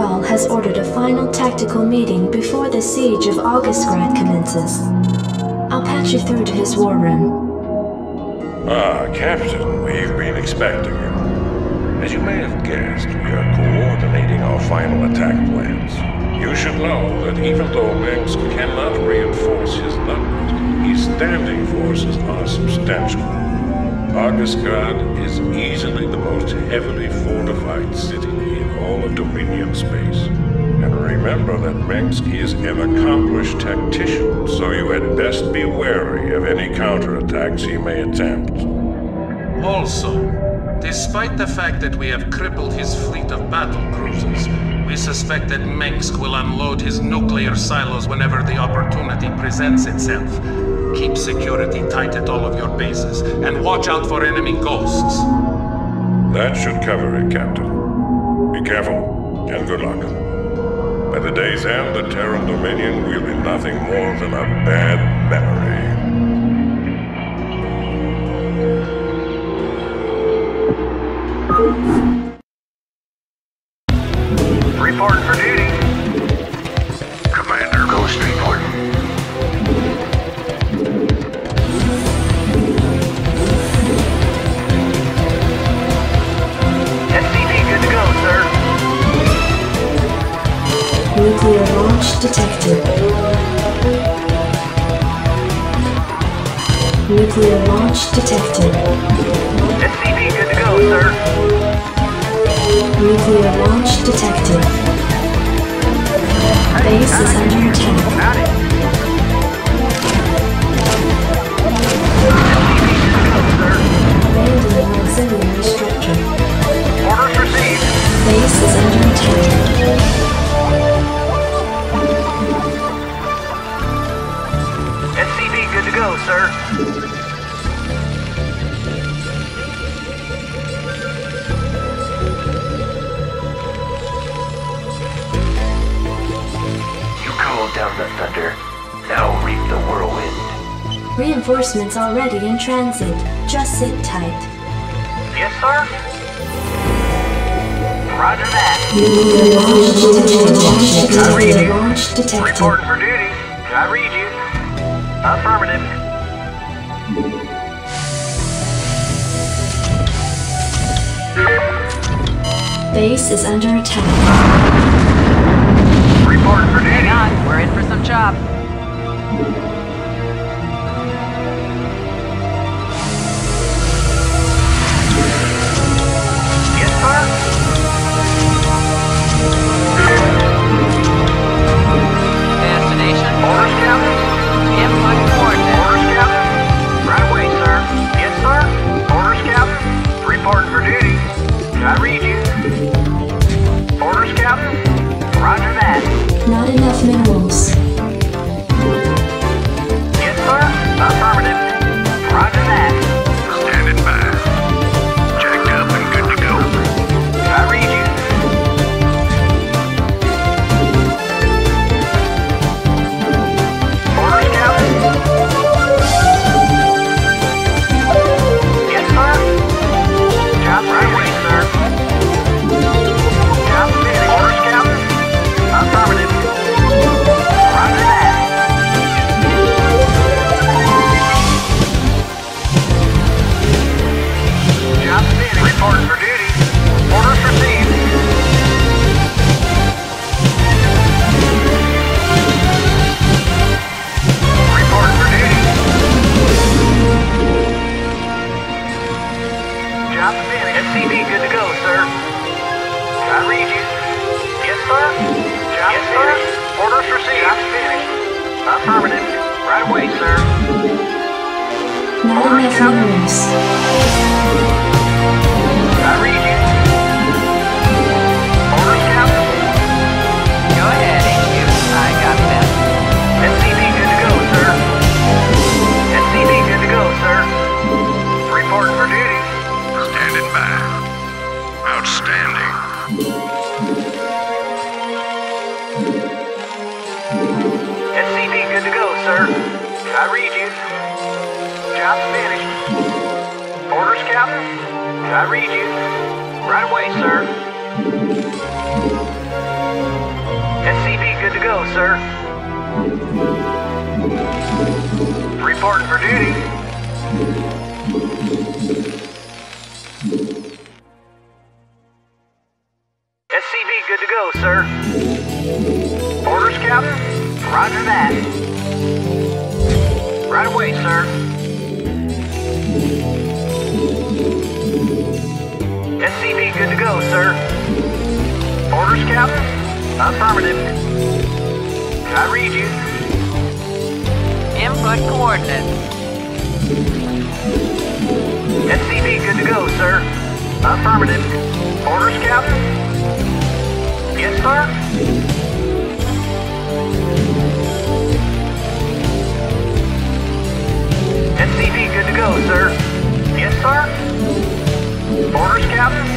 General has ordered a final tactical meeting before the siege of Augustgrad commences. I'll patch you through to his war room. Ah, Captain, we've been expecting you. As you may have guessed, we are coordinating our final attack plans. You should know that even though Mengsk cannot reinforce his numbers, his standing forces are substantial. Augustgrad is easily the most heavily fortified city in all of Dominion space. And remember that Mengsk is an accomplished tactician, so you had best be wary of any counterattacks he may attempt. Also, despite the fact that we have crippled his fleet of battle cruisers, we suspect that Mengsk will unload his nuclear silos whenever the opportunity presents itself. Keep security tight at all of your bases, and watch out for enemy ghosts. That should cover it, Captain. Be careful, and good luck. By the day's end, the Terran Dominion will be nothing more than a bad memory. Report for duty. Commander, Ghost report. SCV good to go, sir. Nuclear launch detected. Nuclear launch detected. SCV good to go, sir. Nuclear launch detected. Base is under attack. Got it. Abandoning auxiliary structure. Orders received. Base is under attack. SCV good to go, sir. You called down the thunder. Now reap the whirlwind. Reinforcements already in transit. Just sit tight. Yes, sir. Roger that. Nuclear launch detected. Nuclear launch detected. Reporting for duty. I read you. Affirmative. Base is under attack. Reporting for duty. Hang on, we're in for some chop. Yes, sir. Destination. Orders, Captain. Input coordinates. Orders, Captain. Right away, sir. Yes, sir. Orders, Captain. Reporting for duty. I read you. Orders, Captain. Roger that. Not enough minerals. Yes, sir. Affirmative. Roger that. Standing by. Checked up and good to go. I read you. Orders, Captain. Yes, sir. Job right away, sir. Job finished. Orders, Captain. Affirmative. Roger that. Job finished. Reporting for duty. Orders received. Reporting for duty. Job finished. SCV good to go, sir. I read you. Yes, sir. Job finished. Orders received. Job finished. Affirmative. Right away, sir. Not enough minerals. I read you. Orders, Captain. Go ahead, HQ. I got that. SCV good to go, sir. SCV good to go, sir. Reporting for duty. Standing by. Outstanding. SCV good to go, sir. I read you. Job finished. Orders, Captain. I read you. Right away, sir. SCV good to go, sir. Reporting for duty. SCV good to go, sir. Orders, Captain? Roger that. Right away, sir. SCV good to go, sir. Orders, Captain? Affirmative. I read you. Input coordinates. SCV good to go, sir. Affirmative. Orders, Captain? Yes, sir. SCV good to go, sir. Yes, sir. Orders, Captain?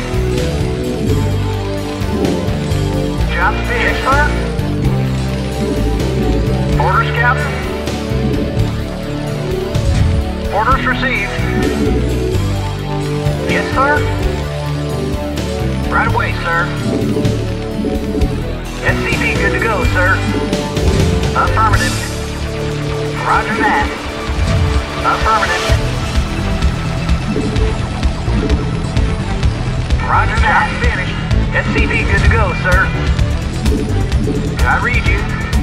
Job finished, sir. Orders, Captain? Orders received. Yes, sir. Right away, sir. SCV good to go, sir. Affirmative. Roger that. Affirmative. Roger that. Finished. SCV good to go, sir. I read you.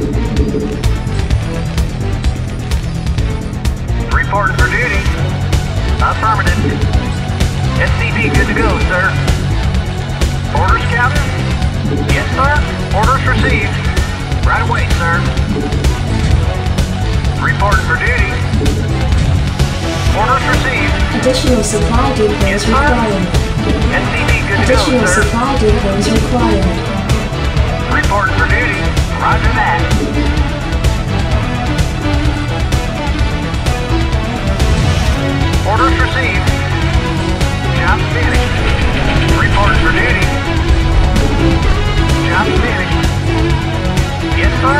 Reporting for duty. Affirmative. SCV good to go, sir. Orders, Captain? Yes, sir. Orders received. Right away, sir. Reporting for duty. Orders received. Additional supply depots Yes, sir. required. SCV good to go, Additional sir. supply depots required. Reporting for duty. Roger that. Orders received. Job finished. Reporting for duty. Job finished. Yes, sir.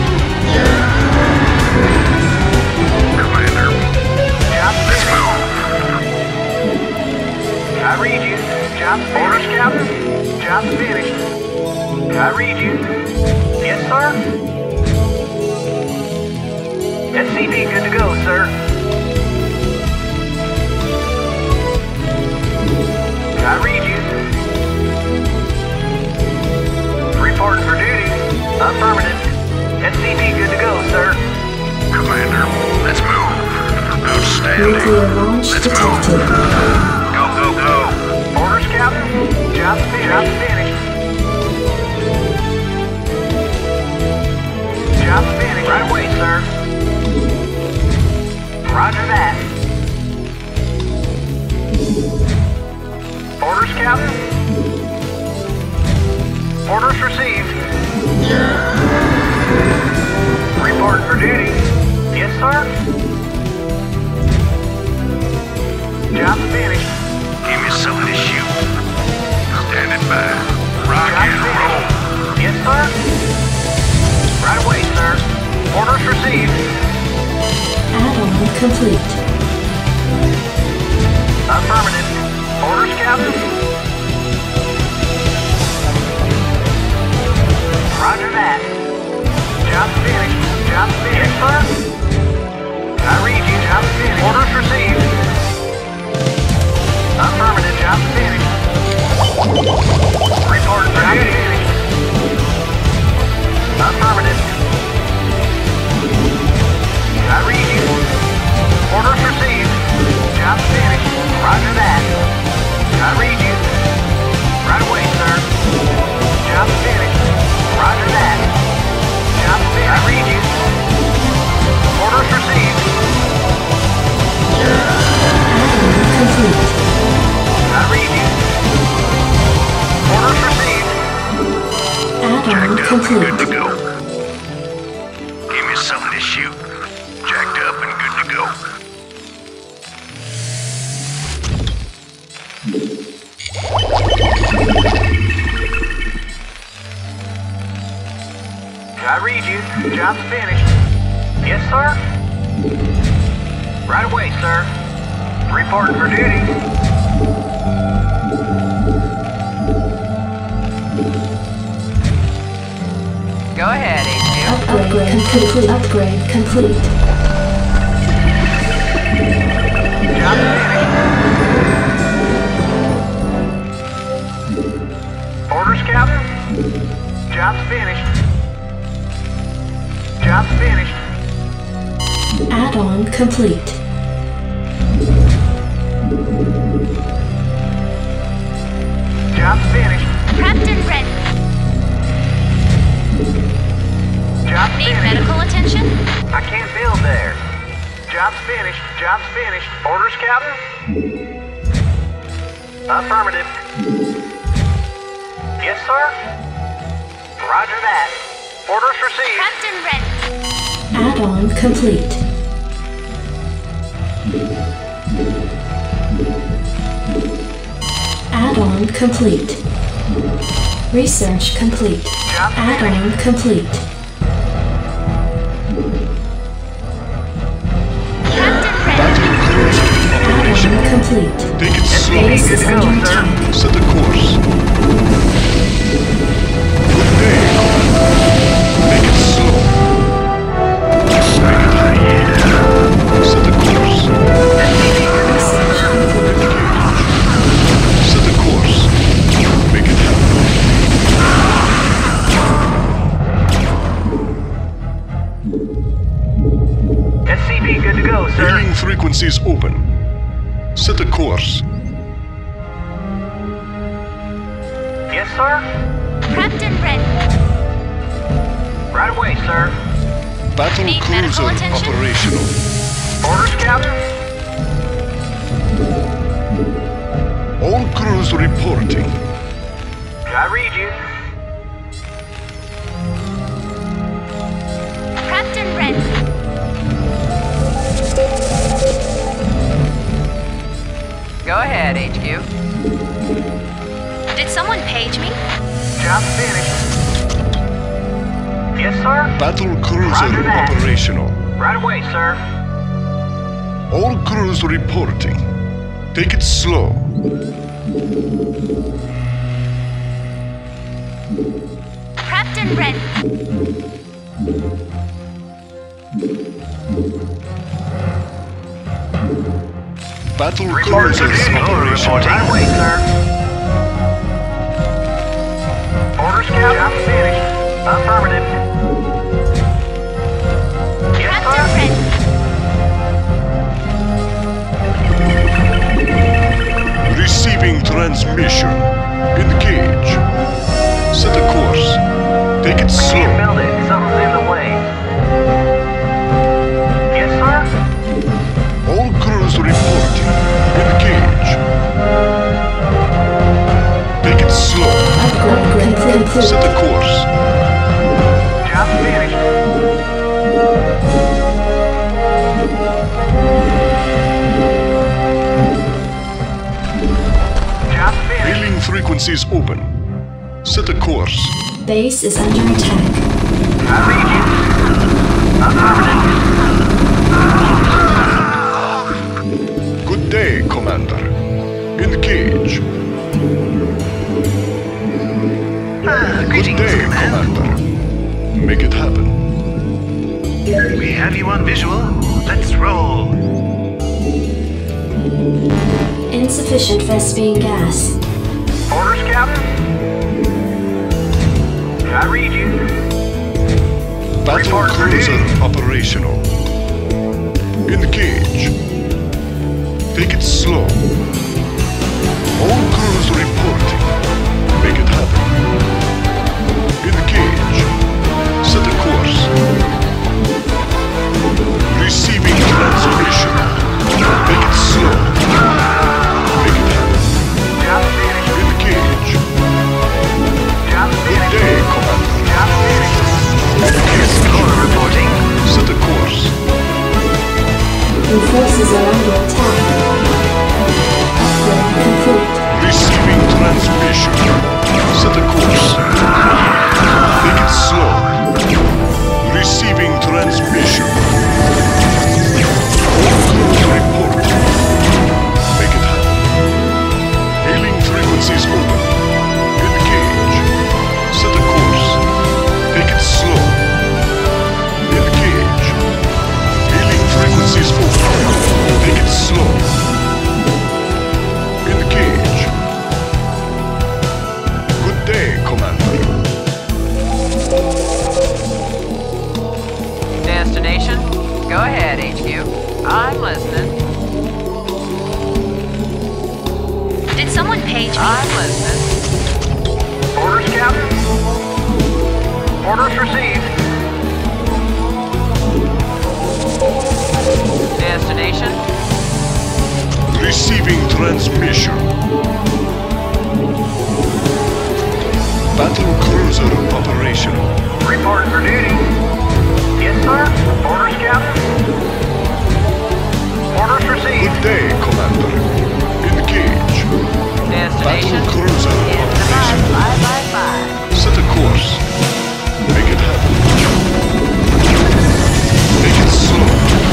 Commander, Job let's finished. move. I read you. Job finished. Orders, Captain. Job finished. I read you. Yes, sir. SCV good to go, sir. I read you. Reporting for duty. Affirmative. SCV good to go, sir. Commander, let's move. Outstanding. Nuclear launch Let's detected. move. Go, go, go. Orders, Captain. Job finished. Job finished. Job finished. Right away, sir. Roger that. Orders, Captain. Orders received. Report for duty. Yes, sir. Job finished. Give me something to shoot. Standing by. Rock Job and roll. finished. Yes, sir. Right away, sir. Orders received. Add-on complete. Affirmative. Orders, Captain. Roger that. Job finished. Job finished. Yes, sir. I read you. Job finished. Orders received. Affirmative. Job finished. Report for duty. Finished. Affirmative. I read you. Orders received. Job finished. Roger that. I read you. Right away, sir. Job finished. Roger that. Job finished. I read you. Orders received. Add-on complete. I read you. Orders received. Add-on Jacked up and good complete. to go. Give me something to shoot. Jacked up and good to go. I read you. Job's finished. Yes, sir. Right away, sir. Reporting for duty. complete. Upgrade complete. Job finished. Orders, Captain? Job's finished. Job's finished. Add-on complete. Job's finished. Prepped and ready. Job's Need finished. medical attention? I can't build there. Job's finished. Job's finished. Orders, Captain? Affirmative. Yes, sir? Roger that. Orders received. Prepped and ready. Add-on complete. Add-on complete. Research complete. Job finished. Add-on complete. Prepped and ready. Battle cruiser operation. Add-on complete. Take it slow. Base Good is to go, under sir. attack. Set the course. Good day, Commander. Make it slow. Make it high. Set the course. Research complete. Set the course. Make it happen. SCV good to go, sir. Hailing frequencies open. Set the course. Yes, sir? Prepped and ready. Right away, sir. Battle Need cruiser medical attention? operational. Orders, Captain? All crews reporting. I read you. Prepped and ready. Go ahead, HQ. Did someone page me? Job's finished. Yes, sir? Battle cruiser Roger that. operational. Right away, sir. All crews reporting. Take it slow. Prepped and ready. Battle Report cruiser for duty. operational. Right away, sir. Orders, Captain? Job's finished. Affirmative. Yes, Prepped and sir? ready. Receiving transmission. Engage. Set the course. Take it Can't slow. build it. Something's in the way. Yes, sir? All crews reporting. Engage. Take it slow. Upgrade complete. Set the course. Job's finished. Job's finished. Hailing frequencies open. Set the course. Base is under attack. I read you. Affirmative. Good day, Commander. Engage. Good day, Commander. Make it happen. We have you on visual. Let's roll. Insufficient Vespene gas. Orders, Captain? I read you. Battle Report for cruiser duty. operational. Engage. Take it slow. All crews reporting. Make it happen. Engage. Set the course. Receiving transmission. Make it slow. Make it happen. Job's finished. Engage. Job's Good finished. day, Commander. Job's finished. Explorer reporting. Set the course. Your forces are under attack. Upgrade complete. Receiving transmission. Set the course. Make it slow. Receiving transmission. All crews report. Make it happen. Hailing frequencies open. Engage. Set the course. Take it slow. Engage. listening. Orders, Captain. Orders received. Destination? Receiving transmission. Battle cruiser operational. Reporting for duty. Yes, sir. Orders, Captain. Orders received. Good day, Commander. Engage. Destination? Battle cruiser In the operation. 555. Set a course. Make it happen. Make it slow.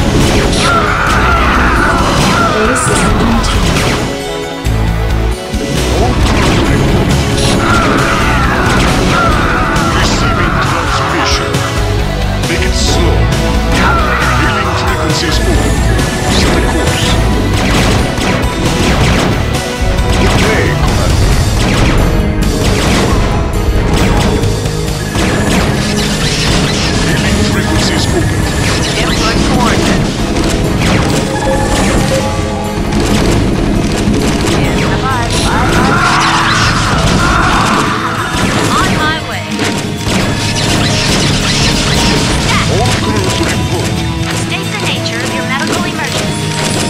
Base is maintained. All crew report. Receiving transmission. Make it slow. Hailing frequencies open. Set a course. Good day, Commander. Hailing frequencies open. Input coordinates. In the 555. On my way. All crews report. State the nature of your medical emergency.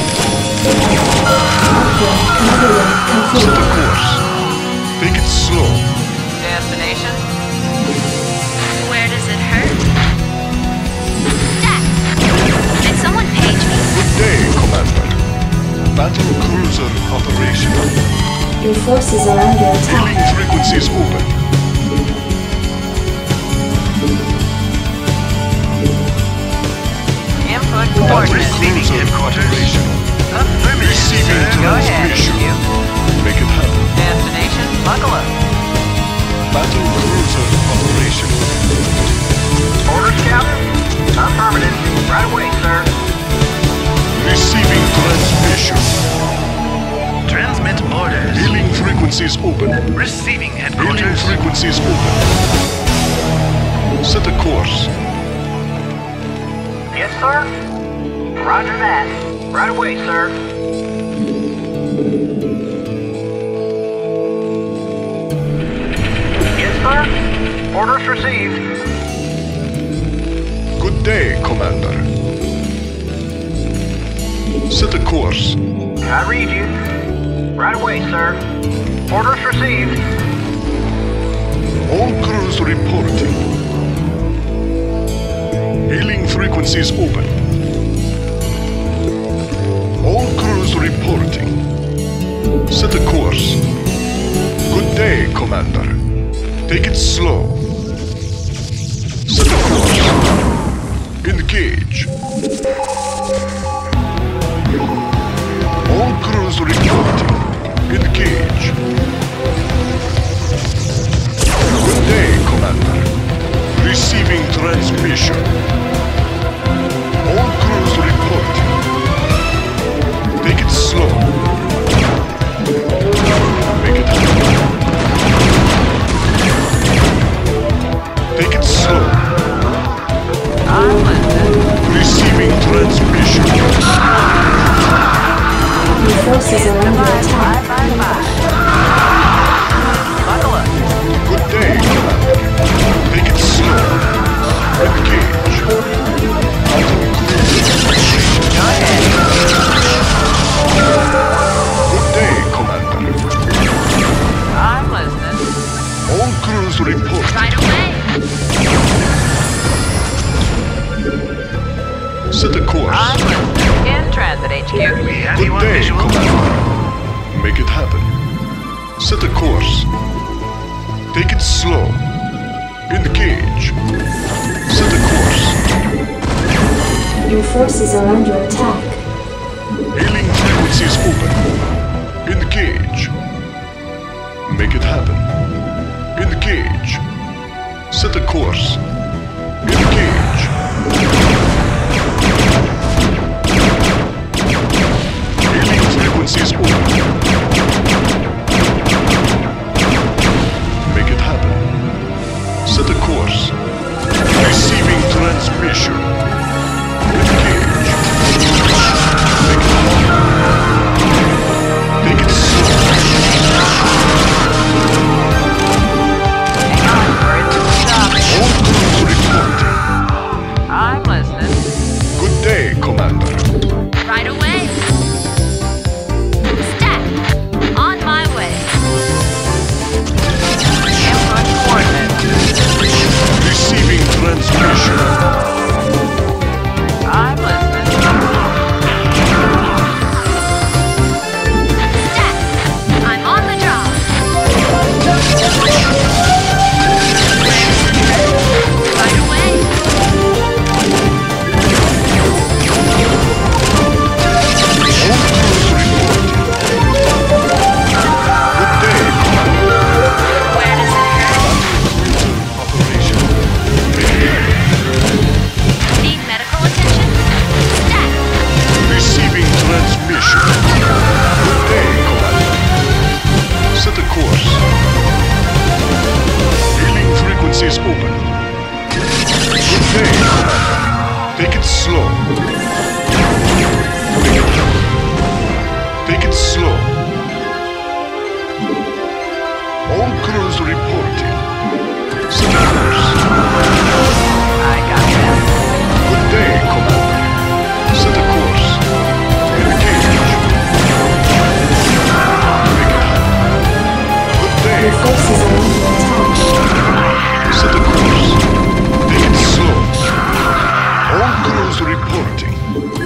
Set a course. Take it slow. Destination? Where does it hurt? Jack! Did someone page me? Good day, Commander. Battle cruiser operational. Your forces are under attack. Hailing frequencies open. Input Battle coordinates. cruiser operational. Receiving Go ahead, transmission. HQ. Make it happen. Destination? Buckle up. Battle cruiser operational. Orders, Captain. Affirmative. Right away, sir. Receiving transmission. Transmit orders. Hailing frequencies open. Receiving Hailing headquarters. frequencies open. Set a course. Yes, sir. Roger that. Right away, sir. Yes, sir. Orders received. Good day, Commander. Set a course. I read you. Right away, sir. Orders received. All crews reporting. Hailing frequencies open. All crews reporting. Set a course. Good day, Commander. Take it slow. Set a course. Engage. All crews reporting. Engage. Good day, Commander. Receiving transmission. All crews reporting. Take it slow. Make it happen. Take it slow. I'm listening. Receiving transmission. Your forces are under attack. 555. Buckle up. Good day, Commander. Take it slow. Engage. Battle cruiser. Go ahead. Good day, Commander. I'm listening. All crews report. Right away. Set a course. I'm listening. In transit, HQ. We have you Good on day, visual. Commander. Make it happen. Set a course. Take it slow. Engage. Set a course. Your forces are under attack. Hailing frequencies open. Engage. Make it happen. Engage. Set a course. Engage. Hailing frequencies open. Make it happen. Set a course. Receiving transmission. Engage. Make it happen. Take it slow. frequencies open. Good day, Commander. Take it slow. Make it happen. Take it slow. All crews reporting. Set a course. I got that. Good day, Commander. Set a course. Engage. Make it happen. Good day, Your forces are under attack. set a course. Take it slow. All crews reporting.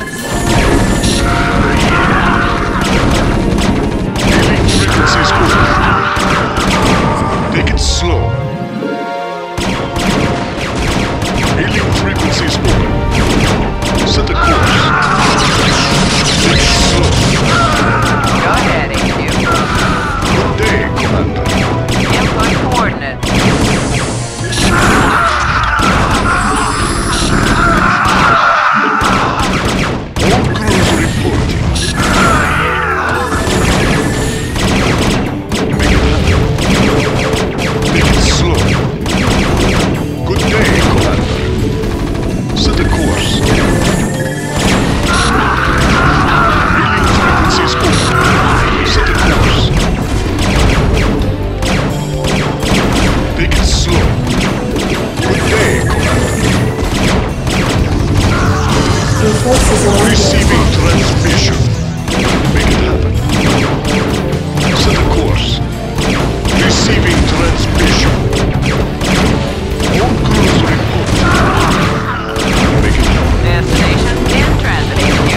Hailing frequencies open. Take it slow. Hailing frequencies open. Set a course. Take it slow. Go ahead, HQ. Good day, Commander. Input coordinates. All crews reporting. Make it happen. Make it slow. Good day, Commander. Set a course. Hailing frequencies open. Set a course. Take it slow. Good day, Commander. Your forces are under Receiving attack. transmission. Make it happen. Set a course. Receiving transmission. All crews report. Make it happen. Destination in transit, HQ.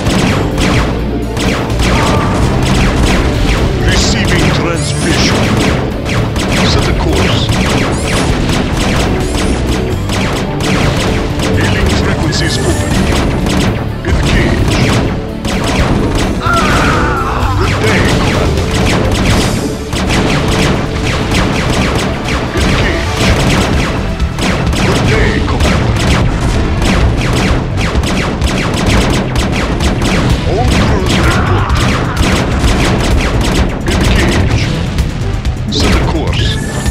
Receiving transmission. Set a course. Hailing frequencies open. Engage. Good day, Commander. Engage. Good day, Commander. All crews report. Engage. Set a course.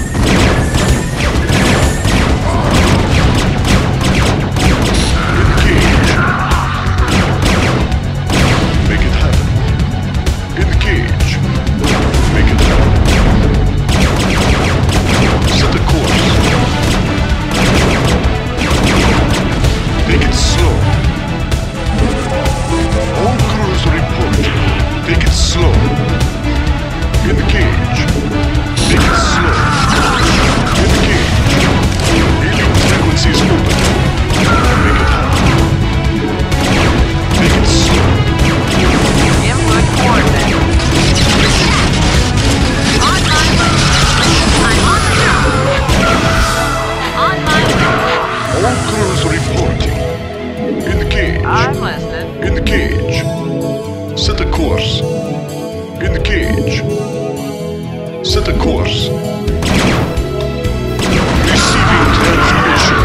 Engage. Make it happen. Engage. Make it happen. Set a course. Take it slow. All crews report. Take it slow. Engage. Take it slow. Engage. Hailing frequencies open. Make it happen. Take it slow. Input coordinates. On my way. I'm on the job. On my way. All crews reporting. Engage. I'm listening. Engage. Set a course. Engage. Set a course. Receiving transmission.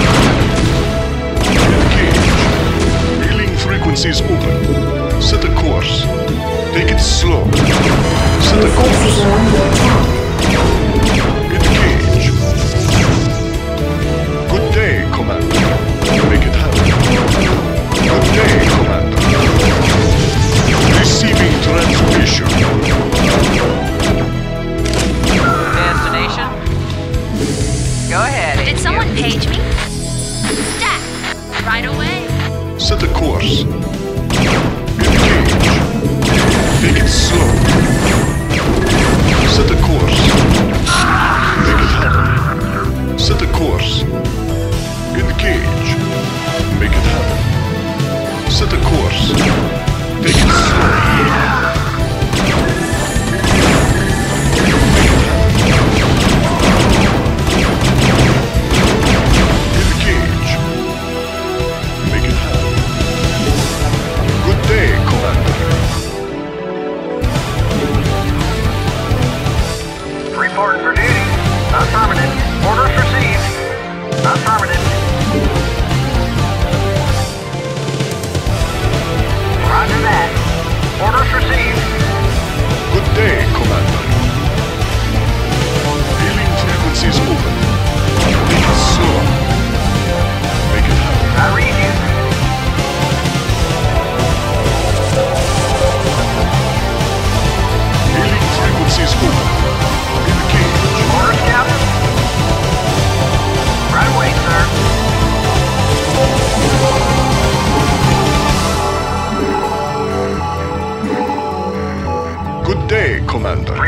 Engage. Hailing frequencies open. Set a course. Take it slow. Set Your a forces course. are under attack. Engage. Good day, Commander. Make it happen. Good day, Commander. Receiving transmission. Destination. Go ahead, Did HQ. someone page me? Stat. Right away. Set a course. Engage. Take it slow. Set a course. Make it happen. Set a course. Engage. Make it happen. Set a course. Take it slow. Engage. Make it happen.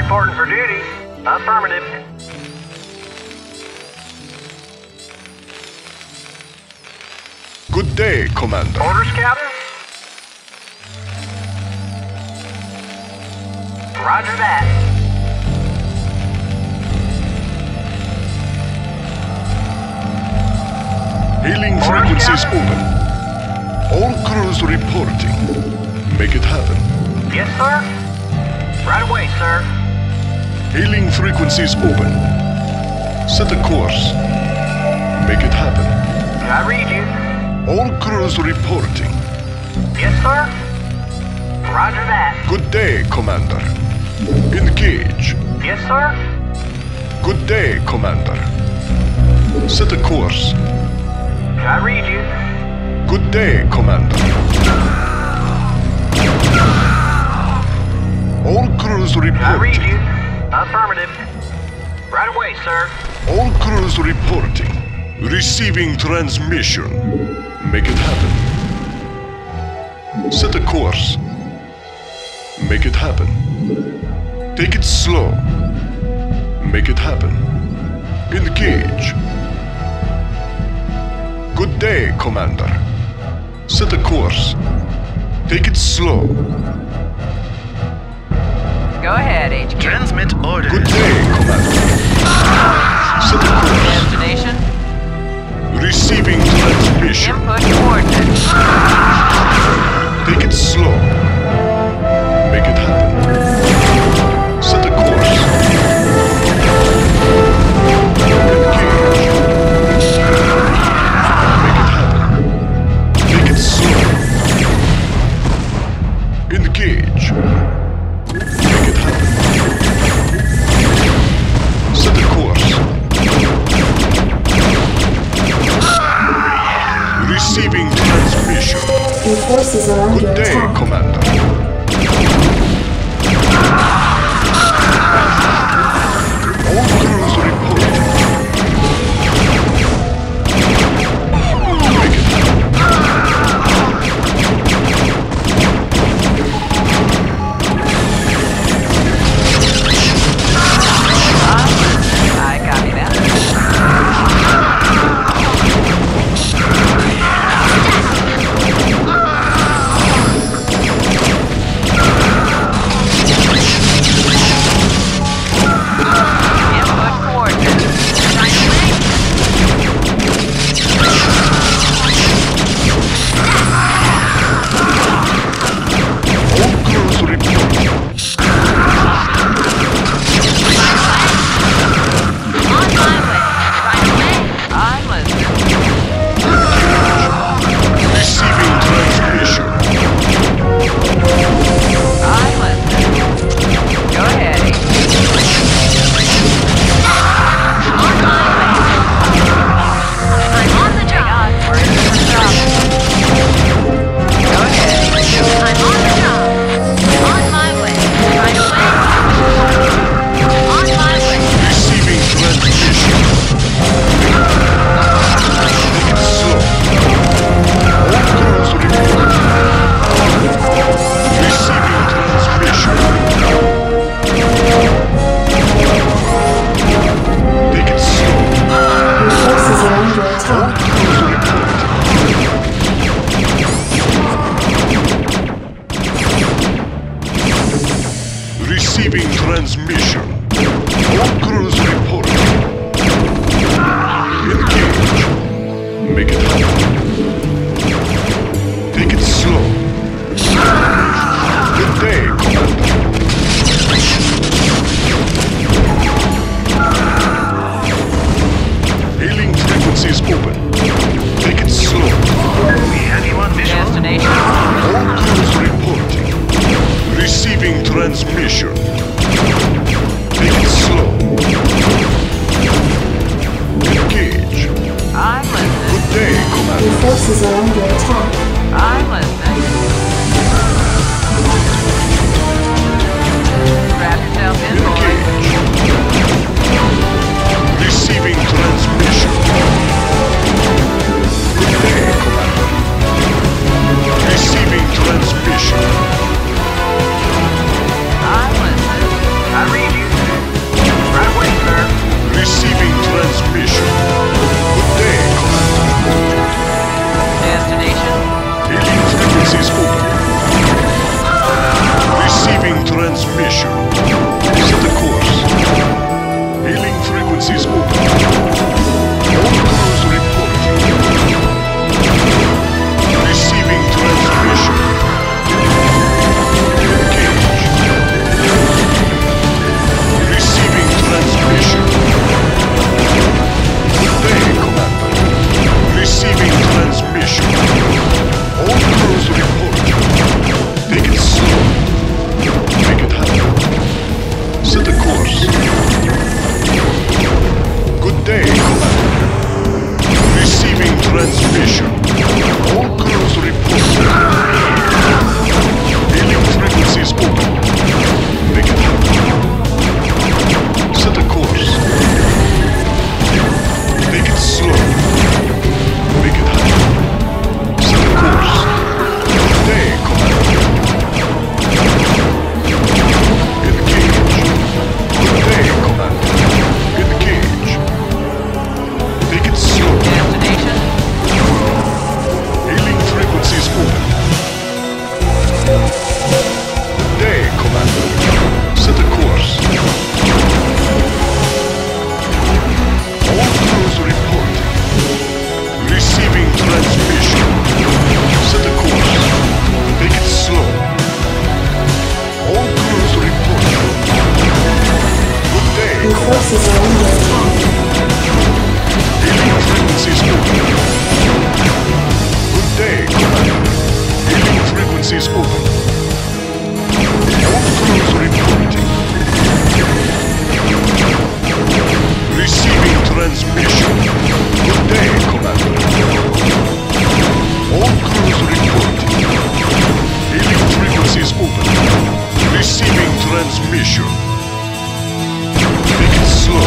reporting for duty. Affirmative. Good day, Commander. Orders, Captain? Roger that. Hailing frequencies open. All crews reporting. Make it happen. Yes, sir? Right away, sir. Hailing frequencies open. Set a course. Make it happen. I read you. All crews reporting. Yes, sir? Roger that. Good day, Commander. Engage. Yes, sir? Good day, Commander. Set a course. I read you. Good day, Commander. All crews I read reporting. you. Affirmative. Right away, sir. All crews reporting. Receiving transmission. Make it happen. Set a course. Make it happen. Take it slow. Make it happen. Engage. Good day, Commander. Set a course. Take it slow. Go ahead, HQ. Transmit orders. Good day, Commander. Set a course. Destination. Receiving transmission. Input coordinates. Take it slow. Make it happen. Set a course. Engage. Make it happen. Take it slow. Engage. Make it happen. are under attack. Hailing frequencies open. Good day, Commander. Hailing frequencies open. All crews reporting. Receiving transmission. Good day, Commander. All crews reporting. Hailing frequencies open. Receiving transmission. Take it slow.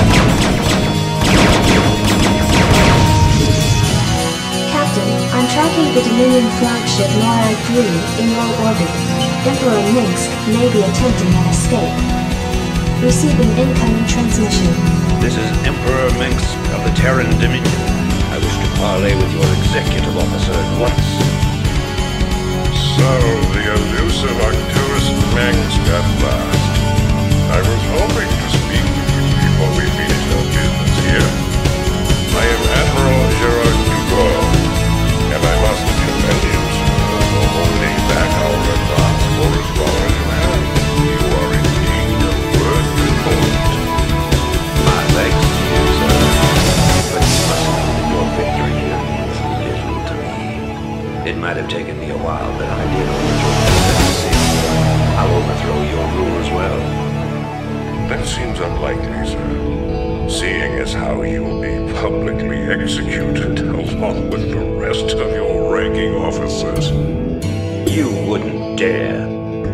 Captain, I'm tracking the Dominion flagship Noirad 3 in low orbit. Emperor Minsk may be attempting an escape. Receiving incoming transmission. This is Emperor Minsk of the Terran Dominion. I wish to parley with your executive officer at once. So, the elusive Arcturus Minsk at last. I was hoping to speak with you before we finished our business here. I am Admiral Gerard Dugard, and I must commend you, sir, for holding back our advance for as long as you have. You are indeed a worthy opponent. My thanks to you, sir. But you must know that your victory here means little to me. It might have taken me a while, but I did overthrow the I'll overthrow your rule as well. That seems unlikely, sir. Seeing as how you will be publicly executed along with the rest of your ranking officers. You wouldn't dare.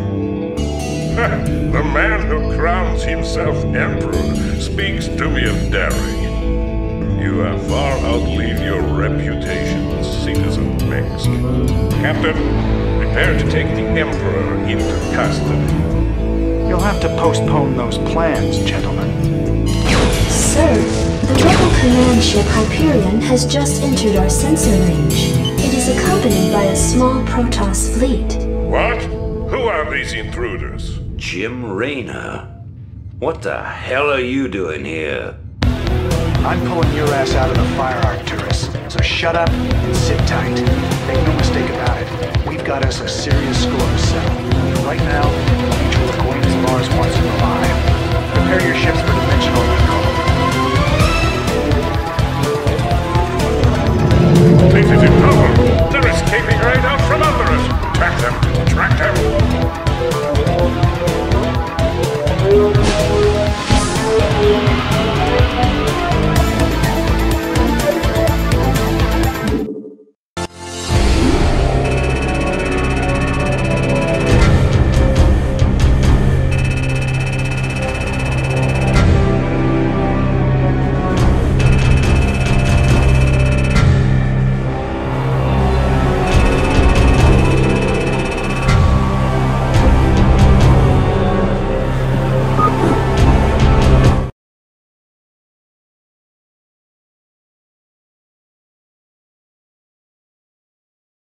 The man who crowns himself emperor speaks to me of daring. You have far outlived your reputation, citizen Minsk. Captain, prepare to take the emperor into custody. You'll have to postpone those plans, gentlemen. Sir, the rebel command ship Hyperion has just entered our sensor range. It is accompanied by a small Protoss fleet. What? Who are these intruders? Jim Raynor? What the hell are you doing here? I'm pulling your ass out of the fire, Arcturus. So shut up and sit tight. Make no mistake about it. We've got us a serious score to settle. Right now, mutual acquaintance Mars wants you alive. Prepare your ships for dimensional